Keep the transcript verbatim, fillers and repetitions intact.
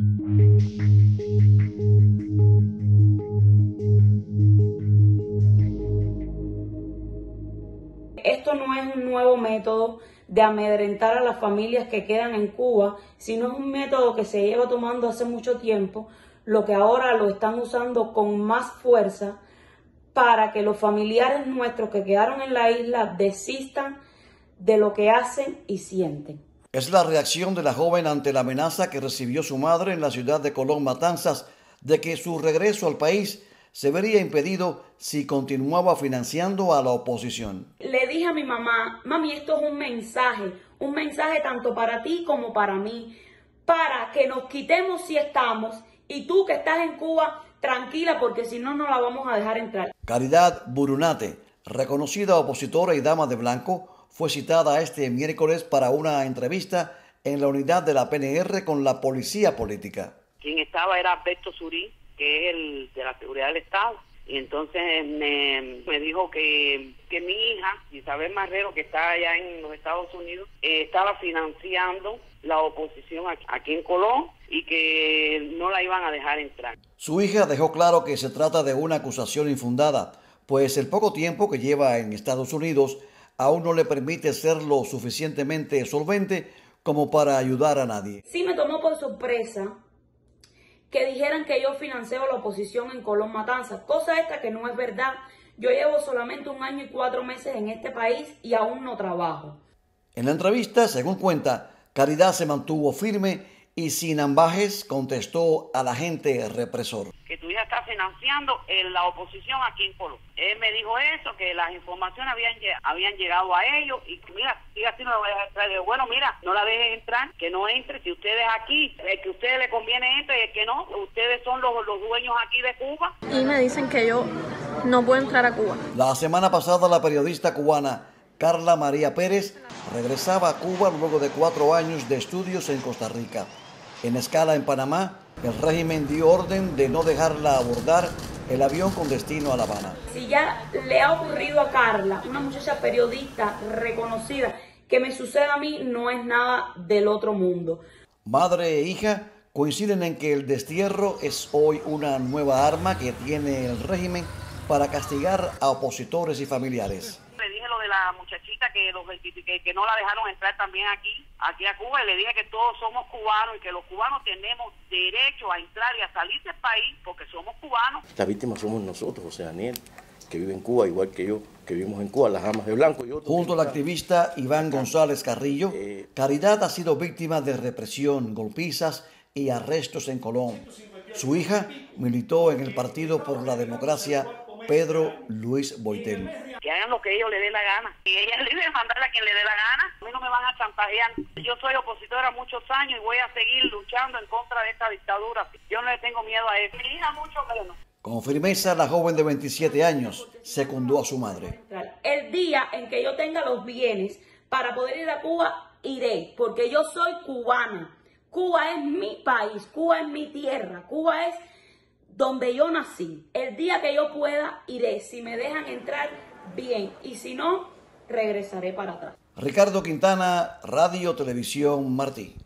Esto no es un nuevo método de amedrentar a las familias que quedan en Cuba, sino es un método que se lleva tomando hace mucho tiempo, lo que ahora lo están usando con más fuerza para que los familiares nuestros que quedaron en la isla desistan de lo que hacen y sienten. Es la reacción de la joven ante la amenaza que recibió su madre en la ciudad de Colón, Matanzas, de que su regreso al país se vería impedido si continuaba financiando a la oposición. Le dije a mi mamá, mami, esto es un mensaje, un mensaje tanto para ti como para mí, para que nos quitemos si estamos, y tú que estás en Cuba, tranquila, porque si no, no la vamos a dejar entrar. Caridad Burunate, reconocida opositora y dama de blanco, fue citada este miércoles para una entrevista en la unidad de la P N R con la policía política. Quien estaba era Alberto Surí, que es el de la seguridad del Estado, y entonces me, me dijo que, que mi hija, Isabel Marrero, que está allá en los Estados Unidos, eh, estaba financiando la oposición aquí en Colón y que no la iban a dejar entrar. Su hija dejó claro que se trata de una acusación infundada, pues el poco tiempo que lleva en Estados Unidos aún no le permite ser lo suficientemente solvente como para ayudar a nadie. Sí me tomó por sorpresa que dijeran que yo financio la oposición en Colón Matanzas, cosa esta que no es verdad. Yo llevo solamente un año y cuatro meses en este país y aún no trabajo. En la entrevista, según cuenta, Caridad se mantuvo firme y sin ambajes contestó al agente represor. Que tu hija está financiando en la oposición aquí en Colón. Él me dijo eso, que las informaciones habían, habían llegado a ellos y que mira, siga así no la voy a dejar entrar. Le digo, bueno, mira, no la dejes entrar, que no entre. Si ustedes aquí, el que a ustedes les conviene entre y el que no, ustedes son los, los dueños aquí de Cuba. Y me dicen que yo no puedo entrar a Cuba. La semana pasada la periodista cubana Carla María Pérez regresaba a Cuba luego de cuatro años de estudios en Costa Rica. En escala en Panamá, el régimen dio orden de no dejarla abordar el avión con destino a La Habana. Si ya le ha ocurrido a Carla, una muchacha periodista reconocida, que me suceda a mí no es nada del otro mundo. Madre e hija coinciden en que el destierro es hoy una nueva arma que tiene el régimen para castigar a opositores y familiares. Le dije lo de la muchachita que, los, que, que no la dejaron entrar también aquí, aquí a Cuba, y le dije que todos somos cubanos y que los cubanos tenemos derecho a entrar y a salir del país porque somos cubanos. Las víctimas somos nosotros, José Daniel, que vive en Cuba, igual que yo, que vivimos en Cuba, las amas de blanco. Y otros. Junto al activista Iván González Carrillo, Caridad ha sido víctima de represión, golpizas y arrestos en Colón. Su hija militó en el Partido por la Democracia Pedro Luis Boitel. Que hagan lo que ellos les dé la gana. Y ella es libre de mandarle a quien le dé la gana. A mí no me van a chantajear. Yo soy opositora muchos años y voy a seguir luchando en contra de esta dictadura. Yo no le tengo miedo a eso. Mi hija mucho menos. Con firmeza, la joven de veintisiete años secundó a su madre. El día en que yo tenga los bienes para poder ir a Cuba, iré, porque yo soy cubana. Cuba es mi país, Cuba es mi tierra, Cuba es donde yo nací. El día que yo pueda, iré. Si me dejan entrar, bien. Y si no, regresaré para atrás. Ricardo Quintana, Radio Televisión Martí.